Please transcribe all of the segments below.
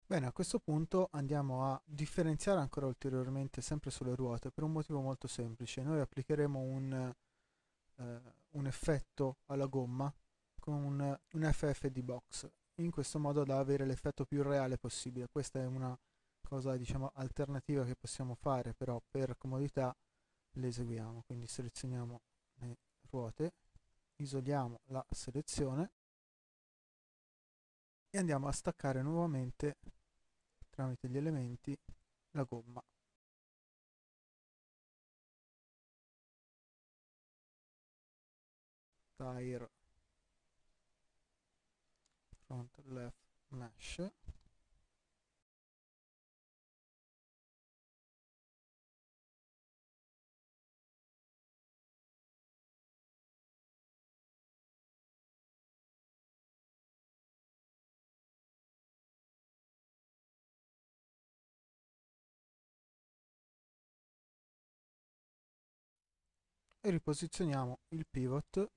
Bene, a questo punto andiamo a differenziare ancora ulteriormente sempre sulle ruote per un motivo molto semplice. Noi applicheremo un effetto alla gomma con un FFD box, in questo modo da avere l'effetto più reale possibile. Questa è una cosa, diciamo, alternativa che possiamo fare, però per comodità le eseguiamo. Quindi selezioniamo le ruote, isoliamo la selezione e andiamo a staccare nuovamente tramite gli elementi la gomma. Tire front left mesh, e riposizioniamo il pivot,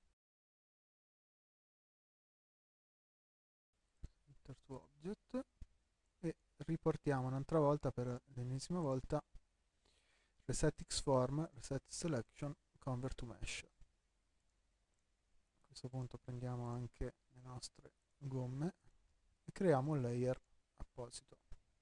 enter to object, e riportiamo un'altra volta per l'ennesima volta reset xform, reset selection, convert to mesh. A questo punto prendiamo anche le nostre gomme e creiamo un layer apposito.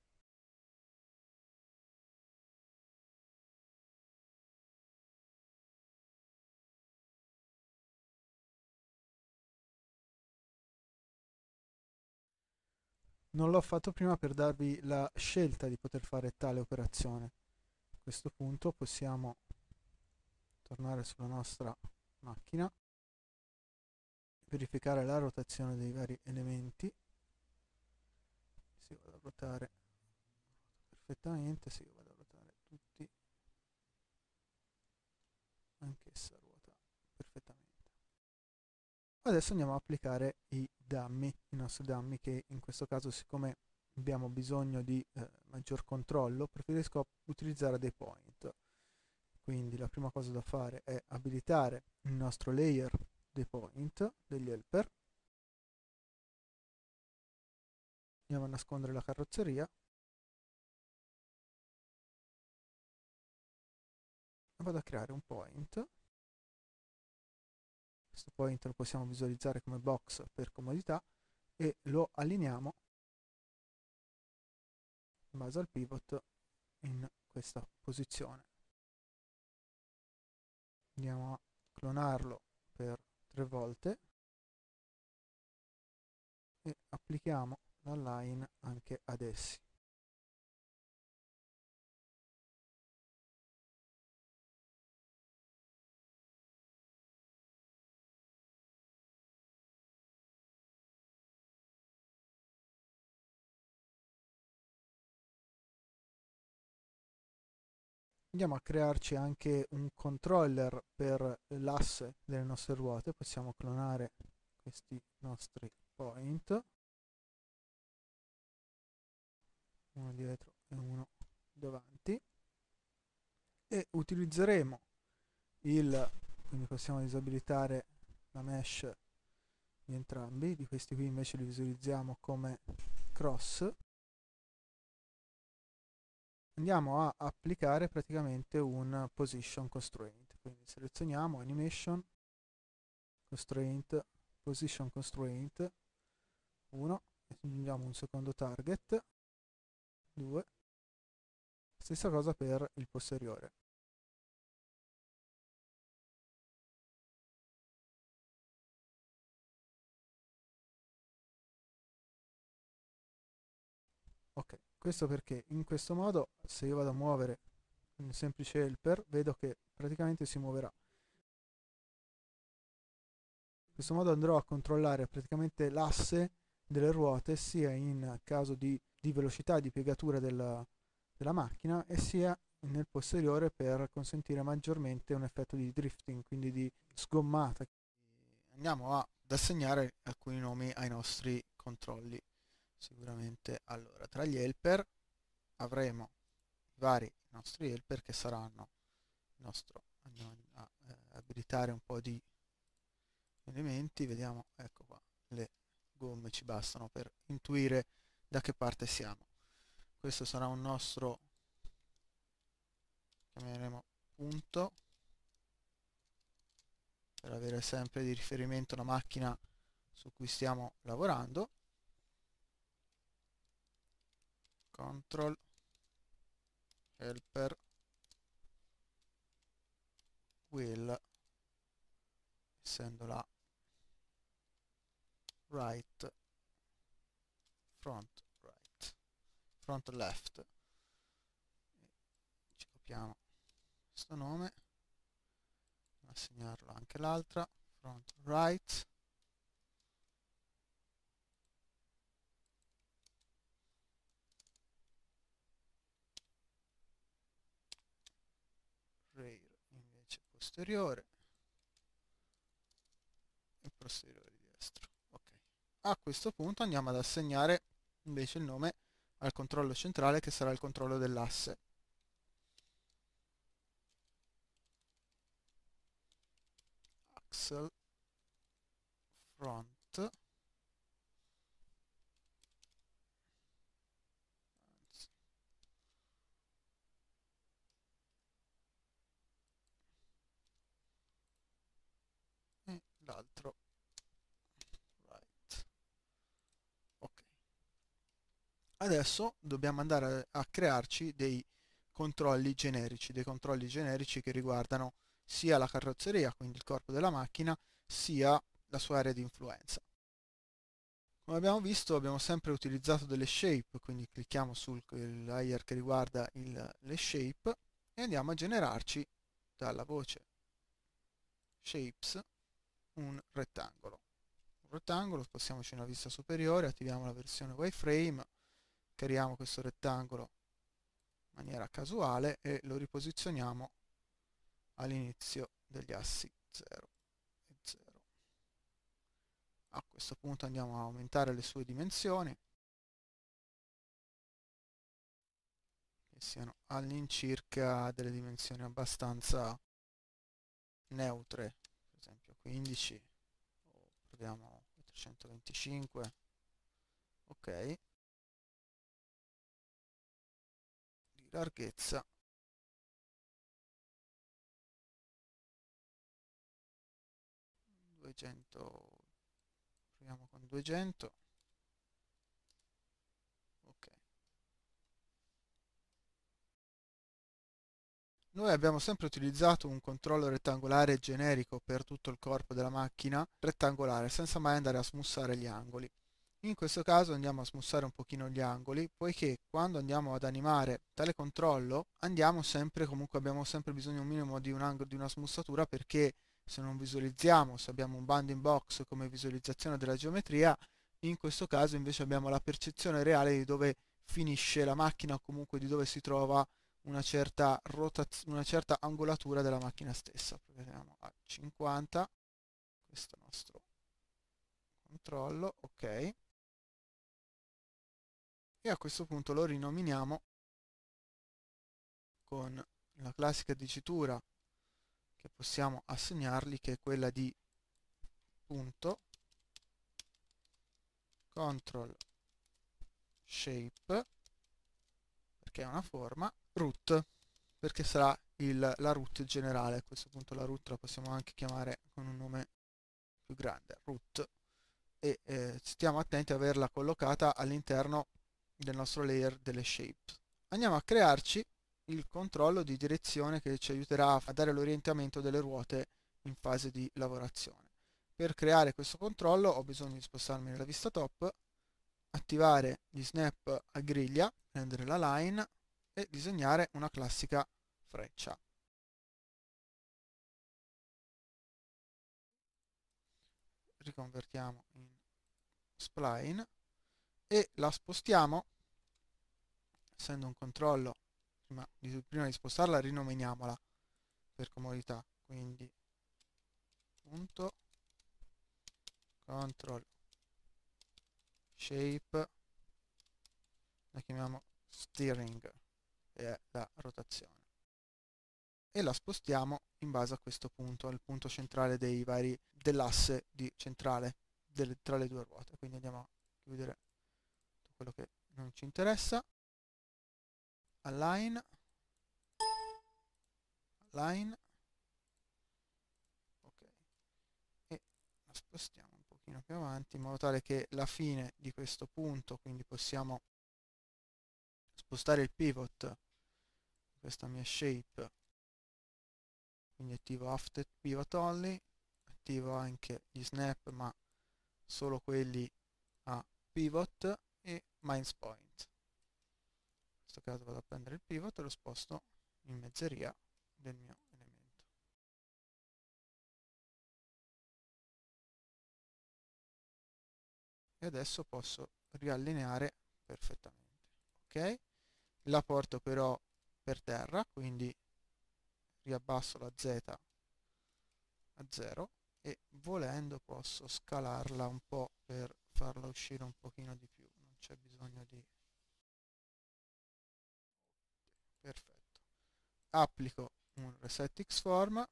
Non l'ho fatto prima per darvi la scelta di poter fare tale operazione. A questo punto possiamo tornare sulla nostra macchina, verificare la rotazione dei vari elementi. Si vado a ruotare perfettamente, sì, vado a ruotare tutti, anch'essa ruota perfettamente. Adesso andiamo a applicare i nostri dummy, che in questo caso, siccome abbiamo bisogno di maggior controllo, preferisco utilizzare dei point. Quindi la prima cosa da fare è abilitare il nostro layer dei point, degli helper. Andiamo a nascondere la carrozzeria e vado a creare un point. Questo point lo possiamo visualizzare come box per comodità e lo allineiamo in base al pivot in questa posizione. Andiamo a clonarlo per 3 volte e applichiamo l'align anche ad essi. Andiamo a crearci anche un controller per l'asse delle nostre ruote. Possiamo clonare questi nostri point, uno dietro e uno davanti, e utilizzeremo quindi possiamo disabilitare la mesh di entrambi. Di questi qui invece li visualizziamo come cross. Andiamo a applicare praticamente un position constraint, quindi selezioniamo animation constraint, position constraint 1, aggiungiamo un secondo target 2, stessa cosa per il posteriore. Ok, questo perché in questo modo, se io vado a muovere un semplice helper, vedo che praticamente si muoverà. In questo modo andrò a controllare praticamente l'asse delle ruote, sia in caso di velocità di piegatura della macchina, e sia nel posteriore per consentire maggiormente un effetto di drifting, quindi di sgommata. Andiamo ad assegnare alcuni nomi ai nostri controlli. Sicuramente, allora, tra gli helper avremo i vari nostri helper che saranno andiamo a abilitare un po' di elementi, vediamo, ecco qua, le gomme ci bastano per intuire da che parte siamo. questo sarà un nostro, chiameremo punto, per avere sempre di riferimento la macchina su cui stiamo lavorando. Control helper will, essendo la right, front left, ci copiamo questo nome, assegnarlo anche l'altra, front right, rear invece posteriore e posteriore di destra. Ok. A questo punto andiamo ad assegnare invece il nome al controllo centrale, che sarà il controllo dell'asse. Axle front e l'altro right. Ok. Adesso dobbiamo andare a crearci dei controlli generici che riguardano sia la carrozzeria, quindi il corpo della macchina, sia la sua area di influenza. Come abbiamo visto, abbiamo sempre utilizzato delle shape, quindi clicchiamo sul layer che riguarda le shape e andiamo a generarci dalla voce shapes un rettangolo. Un rettangolo, spostiamoci in una vista superiore, attiviamo la versione wireframe, creiamo questo rettangolo in maniera casuale e lo riposizioniamo all'inizio degli assi 0 e 0. A questo punto andiamo a aumentare le sue dimensioni, che siano all'incirca delle dimensioni abbastanza neutre, per esempio 15, o proviamo 425, ok, di larghezza 200, proviamo con 200, ok. Noi abbiamo sempre utilizzato un controllo rettangolare generico per tutto il corpo della macchina, rettangolare, senza mai andare a smussare gli angoli. In questo caso andiamo a smussare un pochino gli angoli, poiché quando andiamo ad animare tale controllo abbiamo sempre bisogno un minimo di un angolo, di una smussatura, perché se non visualizziamo, se abbiamo un bounding box come visualizzazione della geometria, in questo caso invece abbiamo la percezione reale di dove finisce la macchina o comunque di dove si trova una certa angolatura della macchina stessa. Proviamo a 50, questo è il nostro controllo, ok. E a questo punto lo rinominiamo con la classica dicitura che possiamo assegnargli, che è quella di punto control shape, perché è una forma, root, perché sarà la root generale. A questo punto la root la possiamo anche chiamare con un nome più grande, root, e stiamo attenti ad averla collocata all'interno del nostro layer delle shape. Andiamo a crearci il controllo di direzione che ci aiuterà a dare l'orientamento delle ruote in fase di lavorazione. Per creare questo controllo ho bisogno di spostarmi nella vista top, attivare gli snap a griglia, prendere la line e disegnare una classica freccia. Riconvertiamo in spline e la spostiamo, essendo un controllo, prima di spostarla rinominiamola per comodità, quindi punto control shape, la chiamiamo steering, che è la rotazione, e la spostiamo in base a questo punto, al punto centrale dell'asse centrale tra le due ruote. Quindi andiamo a chiudere tutto quello che non ci interessa align, ok, e la spostiamo un pochino più avanti in modo tale che la fine di questo punto, quindi possiamo spostare il pivot, questa mia shape, quindi attivo after pivot only, attivo anche gli snap ma solo quelli a pivot e minus point. In questo caso vado a prendere il pivot e lo sposto in mezzeria del mio elemento. E adesso posso riallineare perfettamente. Ok? La porto però per terra, quindi riabbasso la Z a 0 e volendo posso scalarla un po' per farla uscire un pochino di più, non c'è bisogno di... Perfetto. Applico un reset xform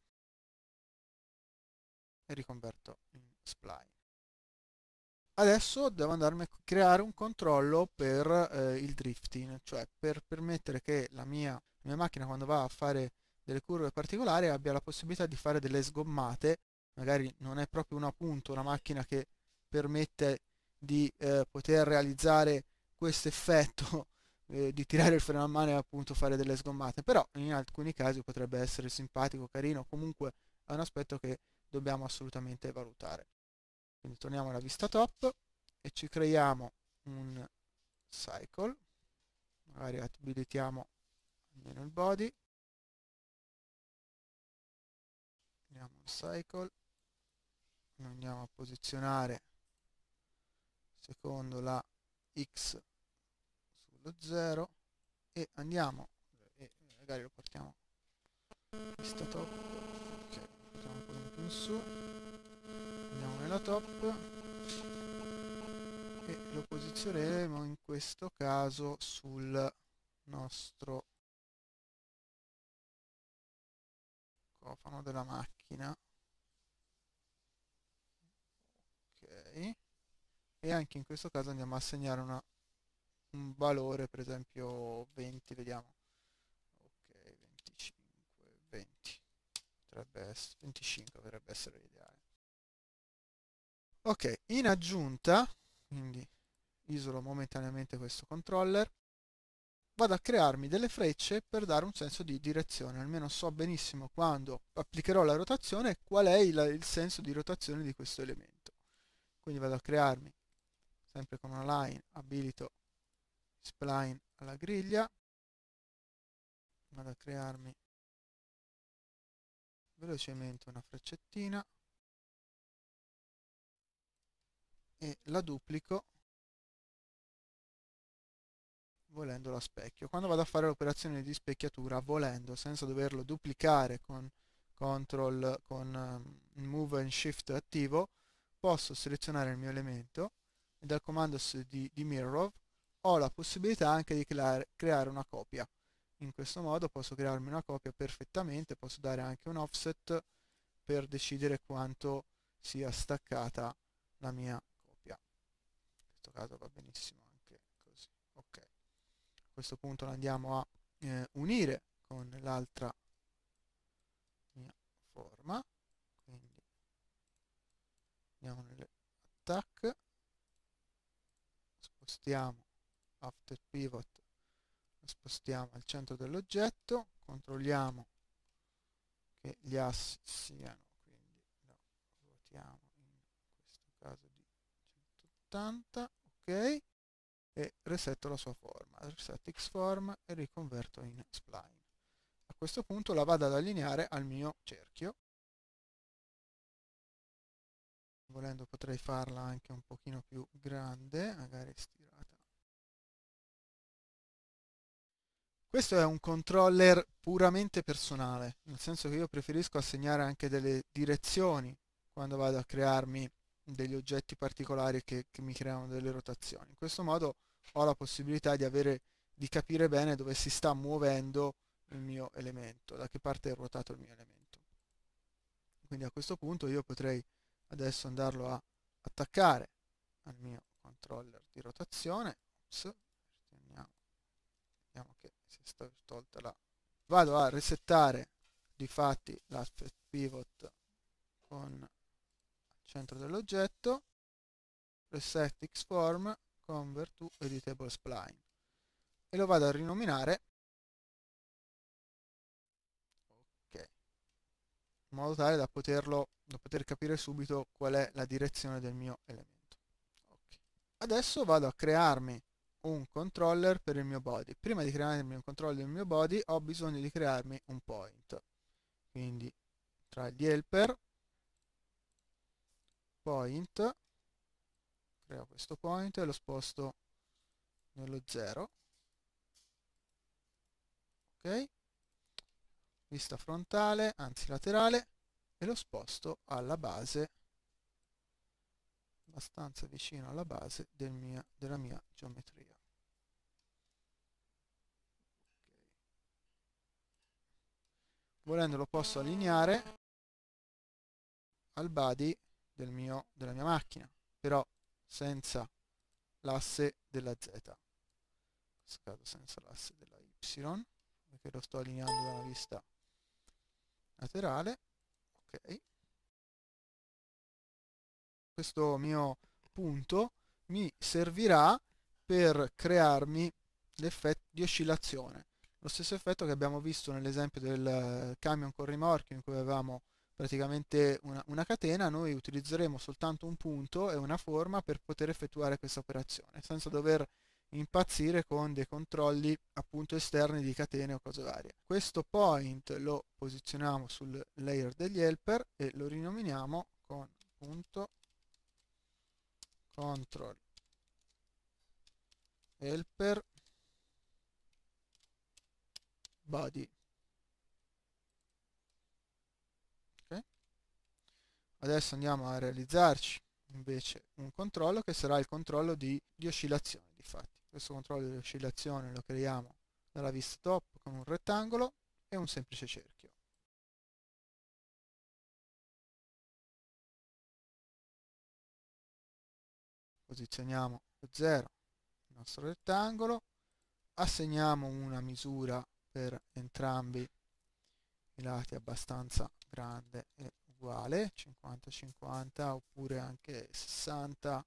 e riconverto in spline. Adesso devo andarmi a creare un controllo per il drifting, cioè per permettere che la mia macchina quando va a fare delle curve particolari abbia la possibilità di fare delle sgommate. Magari non è proprio una punta, una macchina che permette di poter realizzare questo effetto di tirare il freno a mano e appunto fare delle sgommate, però in alcuni casi potrebbe essere simpatico, carino, comunque è un aspetto che dobbiamo assolutamente valutare. Quindi torniamo alla vista top e ci creiamo un cycle, magari abilitiamo almeno il body, creiamo un cycle, lo andiamo a posizionare secondo la x sullo 0 e andiamo, e magari lo portiamo vista top, ok, portiamo un po' più in su, andiamo nella top e lo posizioneremo in questo caso sul nostro cofano della macchina, ok, e anche in questo caso andiamo a assegnare un valore, per esempio 20, vediamo, ok, 25, 20, potrebbe essere, 25 potrebbe essere l'ideale. Ok, in aggiunta, quindi isolo momentaneamente questo controller, vado a crearmi delle frecce per dare un senso di direzione, almeno so benissimo quando applicherò la rotazione qual è il senso di rotazione di questo elemento. Quindi vado a crearmi, sempre con una line, abilito spline alla griglia, vado a crearmi velocemente una freccettina e la duplico volendo a specchio. Quando vado a fare l'operazione di specchiatura, volendo, senza doverlo duplicare con Ctrl, con Move and Shift attivo, posso selezionare il mio elemento e dal comando di Mirror ho la possibilità anche di creare una copia. In questo modo posso crearmi una copia perfettamente, posso dare anche un offset per decidere quanto sia staccata la mia copia. In questo caso va benissimo anche così. Ok. A questo punto la andiamo a unire con l'altra mia forma, quindi andiamo nell'attack, spostiamo after pivot, lo spostiamo al centro dell'oggetto, controlliamo che gli assi siano, quindi lo ruotiamo in questo caso di 180, ok, e resetto la sua forma, reset xform e riconverto in spline. A questo punto la vado ad allineare al mio cerchio, volendo potrei farla anche un pochino più grande, magari stirata. Questo è un controller puramente personale, nel senso che io preferisco assegnare anche delle direzioni quando vado a crearmi degli oggetti particolari che mi creano delle rotazioni. In questo modo ho la possibilità di capire bene dove si sta muovendo il mio elemento, da che parte è ruotato il mio elemento. Quindi a questo punto io potrei adesso andarlo a attaccare al mio controller di rotazione. Ops, andiamo vediamo che si è tolta la... Vado a resettare difatti l'aspect pivot con il centro dell'oggetto, reset xform, convert to editable spline, e lo vado a rinominare, ok, in modo tale da poter capire subito qual è la direzione del mio elemento. Okay. Adesso vado a crearmi un controller per il mio body. Prima di crearmi un controller del mio body ho bisogno di crearmi un point. Quindi tra gli helper, point, creo questo point e lo sposto nello 0. Ok, vista frontale, anzi laterale, e lo sposto alla base, abbastanza vicino alla base della mia geometria. Okay. Volendo lo posso allineare al body della mia macchina, però senza l'asse della Z. In questo caso senza l'asse della Y, perché lo sto allineando da una vista laterale. Ok. Questo mio punto mi servirà per crearmi l'effetto di oscillazione. Lo stesso effetto che abbiamo visto nell'esempio del camion con rimorchio, in cui avevamo praticamente una catena, noi utilizzeremo soltanto un punto e una forma per poter effettuare questa operazione, senza dover impazzire con dei controlli appunto esterni di catene o cose varie. Questo point lo posizioniamo sul layer degli helper e lo rinominiamo con punto control helper body. Okay. Adesso andiamo a realizzarci invece un controllo che sarà il controllo di oscillazione. Difatti questo controllo di oscillazione lo creiamo dalla vista top con un rettangolo e un semplice cerchio. Posizioniamo lo 0 il nostro rettangolo, assegniamo una misura per entrambi i lati abbastanza grande e uguale, 50-50 oppure anche 60-60,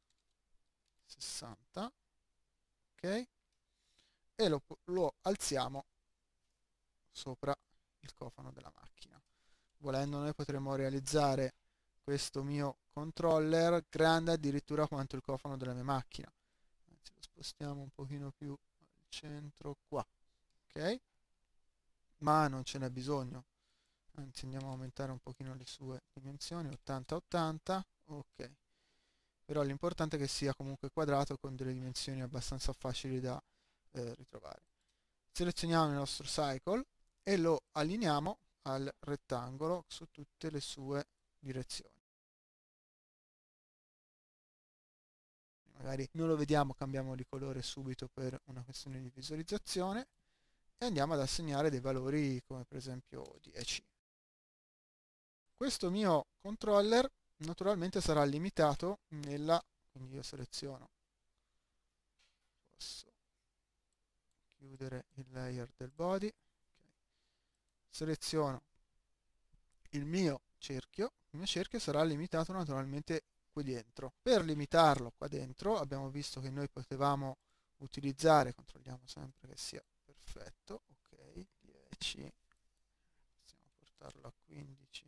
ok? E lo alziamo sopra il cofano della macchina. Volendo noi potremmo realizzare questo mio controller grande addirittura quanto il cofano della mia macchina. Anzi, lo spostiamo un pochino più al centro qua, ok? Ma non ce n'è bisogno, anzi andiamo a aumentare un pochino le sue dimensioni, 80-80, ok. Però l'importante è che sia comunque quadrato con delle dimensioni abbastanza facili da ritrovare. Selezioniamo il nostro cycle e lo allineiamo al rettangolo su tutte le sue direzioni. Magari non lo vediamo, cambiamo di colore subito per una questione di visualizzazione e andiamo ad assegnare dei valori come per esempio 10. Questo mio controller naturalmente sarà limitato quindi io seleziono, posso chiudere il layer del body, okay. Seleziono il mio cerchio sarà limitato naturalmente qui dentro. Per limitarlo qua dentro abbiamo visto che noi potevamo utilizzare, controlliamo sempre che sia perfetto, ok, 10, possiamo portarlo a 15,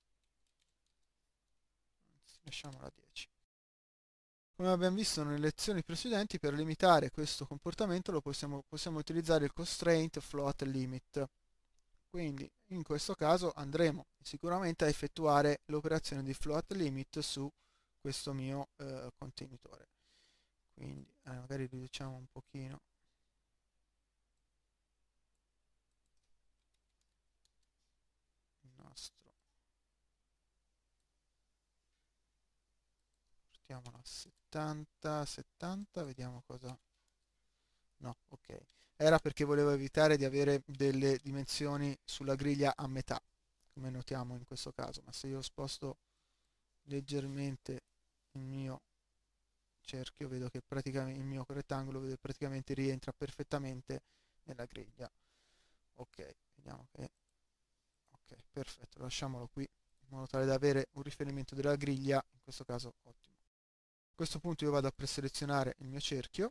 anzi lasciamolo a 10. Come abbiamo visto nelle lezioni precedenti, per limitare questo comportamento possiamo utilizzare il constraint float limit. Quindi in questo caso andremo sicuramente a effettuare l'operazione di float limit su questo mio contenitore. Quindi magari riduciamo un pochino il nostro, portiamolo a 70, vediamo cosa... No, ok. Era perché volevo evitare di avere delle dimensioni sulla griglia a metà, come notiamo in questo caso, ma se io sposto leggermente il mio cerchio vedo che praticamente il mio rettangolo praticamente rientra perfettamente nella griglia. Ok, vediamo che ok, perfetto, lasciamolo qui in modo tale da avere un riferimento della griglia, in questo caso ottimo. A questo punto io vado a preselezionare il mio cerchio,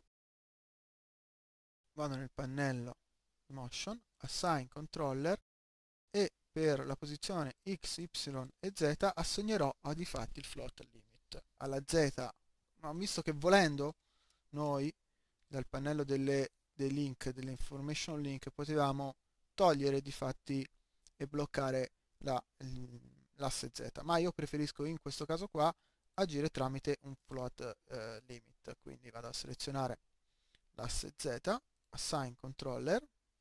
vado nel pannello Motion, Assign Controller e per la posizione X, Y e Z assegnerò a difatti il float limit. Alla Z, ma visto che volendo noi dal pannello dei link, delle information link, potevamo togliere difatti e bloccare l'asse Z, ma io preferisco in questo caso qua agire tramite un float limit, quindi vado a selezionare l'asse Z, Assign Controller,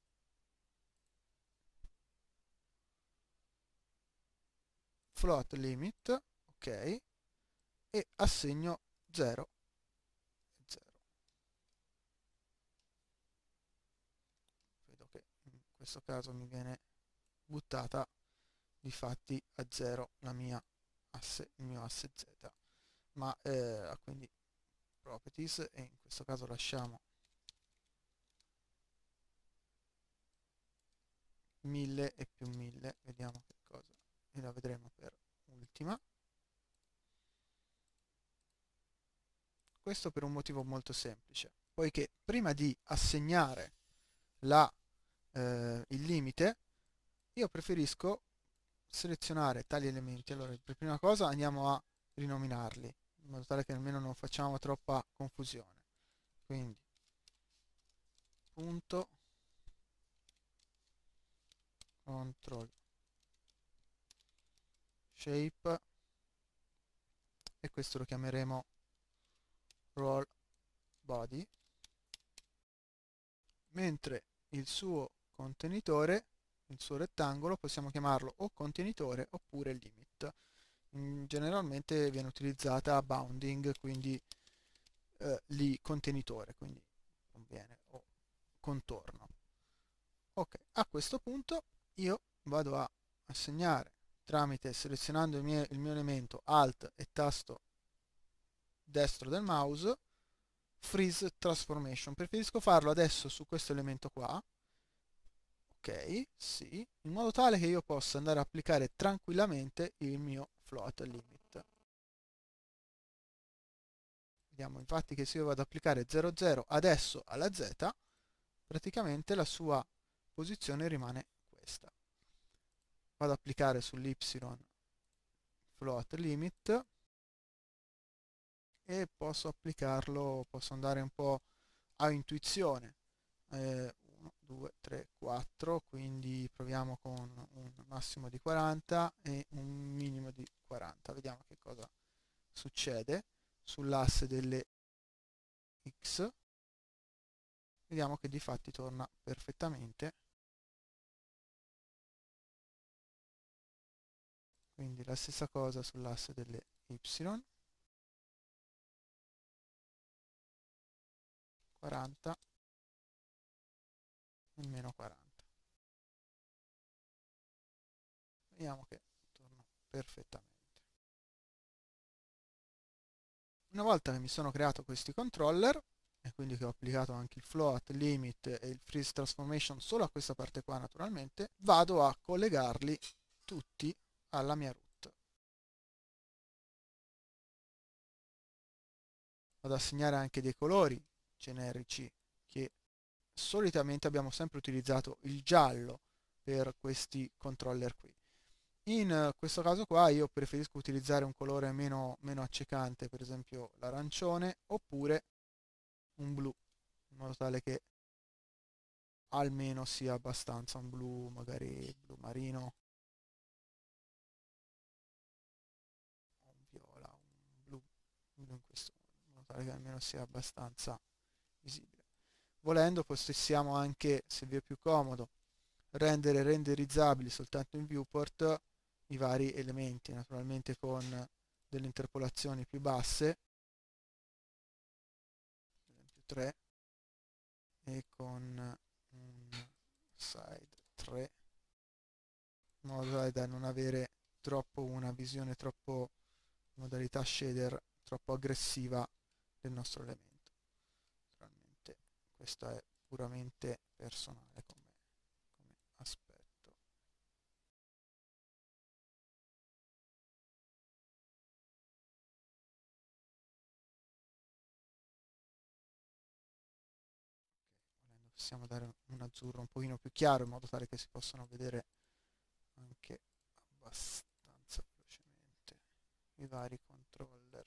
float limit, ok, e assegno 0 e 0. Vedo che in questo caso mi viene buttata difatti a 0 il mio asse Z, ma quindi properties, e in questo caso lasciamo 1000 e più 1000, vediamo che cosa, e la vedremo per ultima. Questo per un motivo molto semplice, poiché prima di assegnare il limite, io preferisco selezionare tali elementi. Allora, per prima cosa andiamo a rinominarli, in modo tale che almeno non facciamo troppa confusione. Quindi, punto, control, shape, e questo lo chiameremo roll body, mentre il suo contenitore, il suo rettangolo, possiamo chiamarlo o contenitore oppure limit. Generalmente viene utilizzata bounding, quindi lì contenitore, quindi conviene, o contorno. Ok, a questo punto io vado a assegnare tramite selezionando il mio elemento Alt e tasto destro del mouse Freeze Transformation. Preferisco farlo adesso su questo elemento qua. Ok, sì, in modo tale che io possa andare a applicare tranquillamente il mio float limit. Vediamo infatti che se io vado ad applicare 00 adesso alla Z, praticamente la sua posizione rimane questa. Vado ad applicare sull'Y float limit e posso applicarlo, posso andare un po' a intuizione. 1, 2, 3, 4, quindi proviamo con un massimo di 40 e un minimo di 40. Vediamo che cosa succede sull'asse delle X. Vediamo che di fatti torna perfettamente. Quindi la stessa cosa sull'asse delle Y. 40 e meno 40. Vediamo che torna perfettamente. Una volta che mi sono creato questi controller, e quindi che ho applicato anche il float, limit e il freeze transformation solo a questa parte qua naturalmente, vado a collegarli tutti alla mia root. Vado ad assegnare anche dei colori generici, che solitamente abbiamo sempre utilizzato il giallo per questi controller qui. In questo caso qua io preferisco utilizzare un colore meno accecante, per esempio l'arancione, oppure un blu, in modo tale che almeno sia abbastanza un blu, magari blu marino, un viola, un blu in questo modo, in modo tale che almeno sia abbastanza visibile. Volendo possiamo anche, se vi è più comodo, rendere renderizzabili soltanto in viewport i vari elementi, naturalmente con delle interpolazioni più basse, ad esempio 3, e con un side 3, in modo tale da non avere troppo una visione troppo modalità shader troppo aggressiva del nostro elemento. Naturalmente questa è puramente personale come aspetto. Volendo possiamo dare un azzurro un pochino più chiaro in modo tale che si possano vedere anche abbastanza velocemente i vari controller.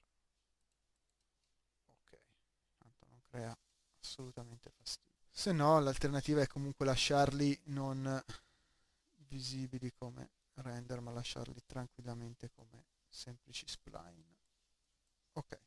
Ok, tanto non crea assolutamente fastidio. Se no, l'alternativa è comunque lasciarli non visibili come render, ma lasciarli tranquillamente come semplici spline. Ok.